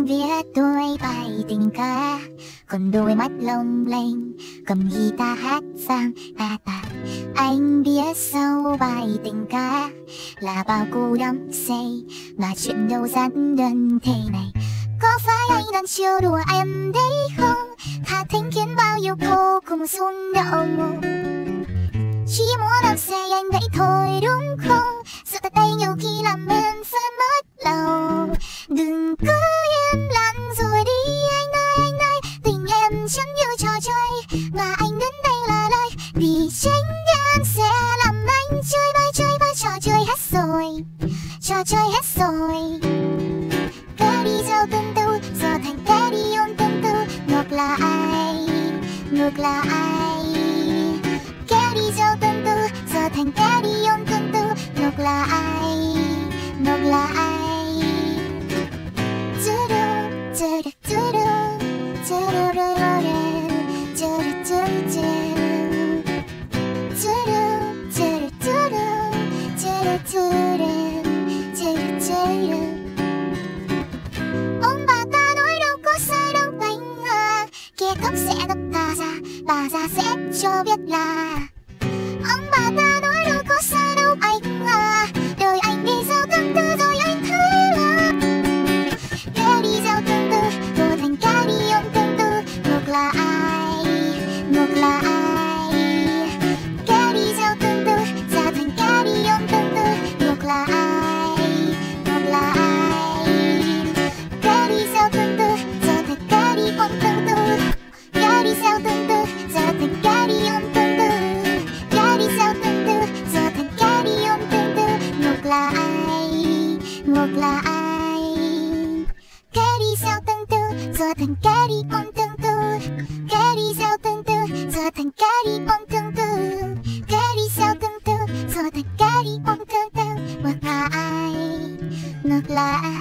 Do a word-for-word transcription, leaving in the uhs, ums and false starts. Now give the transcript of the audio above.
Anh viết đôi bài tình ca, còn đôi mắt long lanh cầm guitar hát sang ta ta. Anh biết sau bài tình ca là bao cô đắm say, mà chuyện đâu giản đơn thế này. Có phải anh đang trêu đùa em đấy không? Thà thính khiến bao nhiêu cô cùng rung động. Chỉ muốn làm say anh vậy thôi đúng không? Sự thật đây nhiều khi làm em phải mất lòng. Đừng cứ im lặng rồi đi anh ơi, anh ơi. Tình em chẳng như trò chơi, mà anh đến đây là lời. Vì chính em sẽ làm anh chơi bay chơi bay. Trò chơi hết rồi, trò chơi hết rồi. Kẻ đi theo tương tư, giờ thành kẻ đi ôm tương tư. Ngược lại, ngược lại. Kẻ đi theo tương tư, giờ thành kẻ đi ôm tương tư. Ngược lại, ngược lại. Ông bà ta nói đâu có sai đâu anh à, kia cấp sẽ gặp ta ra, bà già sẽ cho biết là. Ông bà ta nói đâu có sai đâu anh à, đời anh đi theo tương tư rồi anh thấy là kẻ đi theo tương tư rồi thành kẻ đi ôm tương tư. Ngược lại, ngược lại. Kẻ đi theo tương tư giờ thành kẻ đi ôm tương tư. Ngược lại, ngược lại. Kẻ đi theo tương tư giờ thành kẻ đi ôm tương tư. Kẻ đi theo tương tư giờ thành kẻ đi ôm tương tư. Kẻ đi theo tương tư giờ thành kẻ đi ôm tương tư. Ngược lại, ngược lại. Kẻ đi theo tương tư giờ thành kẻ đi ôm tương tư. Kẻ đi theo tương tư giờ thành kẻ đi ôm tương tư. Kẻ đi theo tương tư giờ thành kẻ đi ôm tương tư. Ngược lại, ngược lại.